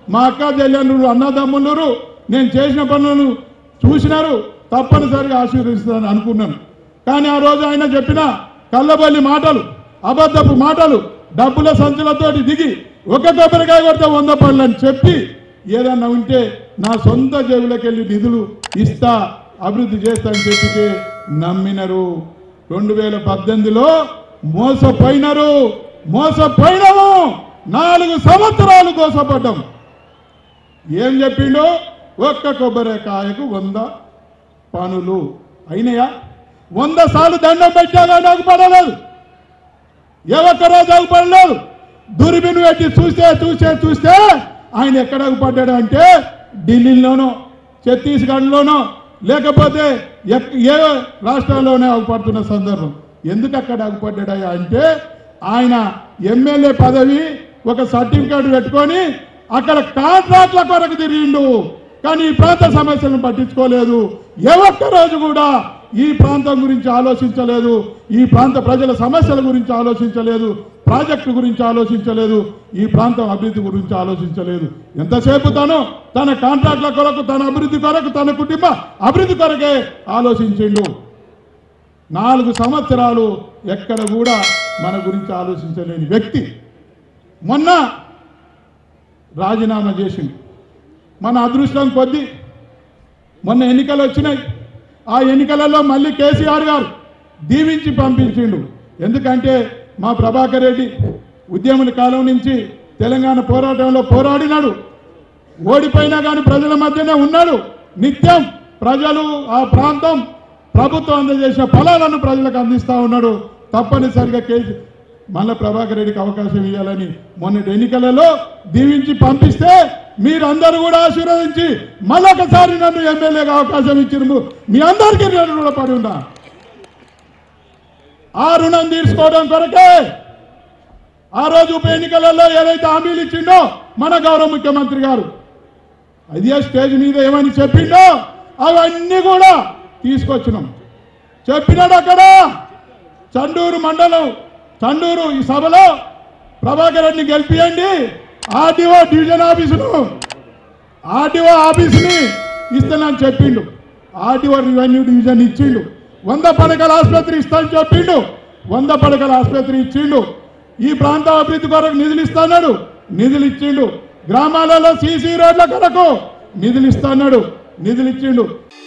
మా అక్క చెల్లెళ్ళు అన్నదమ్ములు నేను చేసిన పనులను చూసినారు, తప్పనిసరిగా ఆశీర్వదిస్తానని అనుకున్నాను. కానీ ఆ రోజు ఆయన చెప్పిన కళ్ళబల్లి మాటలు, అబద్ధపు మాటలు, డబ్బుల సంచులతోటి దిగి ఒక కొబ్బరికాయ కొడితే 100 పనులు అని చెప్పి ఏదన్నా ఉంటే నా సొంత జేబులోకి వెళ్ళి నిధులు ఇస్తా, అభివృద్ధి చేస్తా అని చెప్పితే నమ్మినరు. 2018లో మోసపోయినాము. 4 సంవత్సరాలు మోసపడ్డాం. ఏం చెప్పిండు? ఒక్క కొబ్బరికాయకు 100 పనులు అయినాయా? 100 సార్లు దండం పెట్టాగా నాకు పడలేదు, ఏ ఒక్కరోజు అగుపడలేదు. దుర్బిను పెట్టి చూస్తే ఆయన ఎక్కడ అగుపడ్డాడు అంటే ఢిల్లీలోనో ఛత్తీస్గఢ్లోనో లేకపోతే ఏ రాష్ట్రాల్లోనే అగుపడుతున్న సందర్భం. ఎందుకు అక్కడ అగుపడ్డాడు అంటే ఆయన ఎమ్మెల్యే పదవి ఒక సర్టిఫికేట్ పెట్టుకొని అక్కడ కాంట్రాక్ట్ల కొరకు తిరిగిండు. కానీ ఈ ప్రాంత సమస్యలను పట్టించుకోలేదు. ఏ ఒక్క రోజు కూడా ఈ ప్రాంతం గురించి ఆలోచించలేదు, ఈ ప్రాంత ప్రజల సమస్యల గురించి ఆలోచించలేదు, ప్రాజెక్టు గురించి ఆలోచించలేదు, ఈ ప్రాంతం అభివృద్ధి గురించి ఆలోచించలేదు. ఎంతసేపు తన కాంట్రాక్ట్ల కొరకు, తన అభివృద్ధి కొరకు, తన కుటుంబ అభివృద్ధి కొరకే ఆలోచించిండు. 4 సంవత్సరాలు ఎక్కడ కూడా మన గురించి ఆలోచించలేని వ్యక్తి మొన్న రాజీనామా చేసిండు. మన అదృష్టం కొద్దీ మొన్న ఎన్నికలు వచ్చినాయి. ఆ ఎన్నికలలో మళ్ళీ కేసీఆర్ గారు దీవించి పంపించిండు. ఎందుకంటే మా ప్రభాకర్ రెడ్డి ఉద్యముల కాలం నుంచి తెలంగాణ పోరాటంలో పోరాడినాడు. ఓడిపోయినా కానీ ప్రజల మధ్యనే ఉన్నాడు. నిత్యం ప్రజలు, ఆ ప్రాంతం ప్రభుత్వం అందజేసిన ఫలాలను ప్రజలకు అందిస్తూ ఉన్నాడు. తప్పనిసరిగా మళ్ళీ ప్రభాకర్ రెడ్డికి అవకాశం ఇవ్వాలని మొన్నటి ఎన్నికలలో దీవించి పంపిస్తే మీరందరూ కూడా ఆశీర్వదించి మళ్ళొకసారి నన్ను ఎమ్మెల్యేగా అవకాశం ఇచ్చారు. మీ అందరికీ నేను రుణపడి ఉన్నా. ఆ రుణం తీర్చుకోవడం కొరకే ఆ రోజు ఉప ఎన్నికలలో ఏదైతే హామీలు ఇచ్చిండో మన గౌరవ ముఖ్యమంత్రి గారు అదే స్టేజ్ మీద ఏమని చెప్పిండో అవన్నీ కూడా తీసుకొచ్చినాం. చెప్పినాడు అక్కడ చండూరు మండలం, చండూరు ఈ సభలో ప్రభాకర్ రెడ్డిని గెలిపియండి, ఆర్డీఓ డివిజన్ ఆఫీసుని ఇస్తానని చెప్పిండు. ఆర్డీఓ రెవెన్యూ డివిజన్ ఇచ్చిండు. 100 పడకల ఆసుపత్రి ఇస్తానని చెప్పిండు. 100 పడకల ఆసుపత్రి ఇచ్చిండు. ఈ ప్రాంత అభివృద్ధి కొరకు నిధులు ఇస్తాడు, నిధులు ఇచ్చిండు. గ్రామాలలో సీసీ రోడ్ల కొరకు నిధులు ఇస్తాడు, నిధులు ఇచ్చిండు.